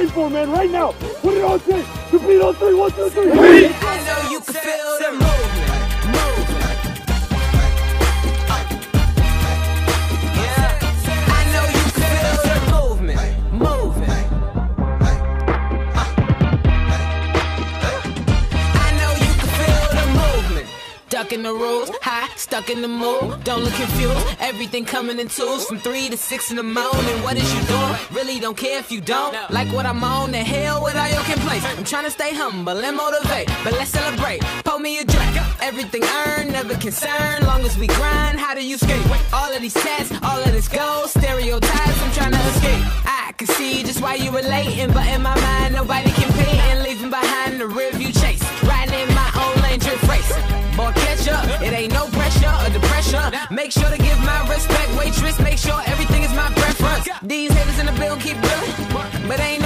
fighting for, man, right now. Put it on 10. Compete on 3. 1, 2, 3. I know you can feel the movement. Stuck in the rules, high, stuck in the mood. Don't look confused, everything coming in twos. From 3 to 6 in the morning, what is you doing? Really don't care if you don't like what I'm on, the hell with all your complaints. I'm trying to stay humble and motivate, but let's celebrate. Pour me a drink, everything earned, never concerned. Long as we grind, how do you skate? All of these tests, all of this gold, stereotypes, I'm trying to escape. I can see just why you relating, but in my mind, nobody competing. Leaving behind the rearview chase, riding in my own lane, drift racing. Boy, catch up, it ain't no pressure or depression. Make sure to give my respect, waitress. Make sure everything is my preference. These haters in the building keep drilling, but ain't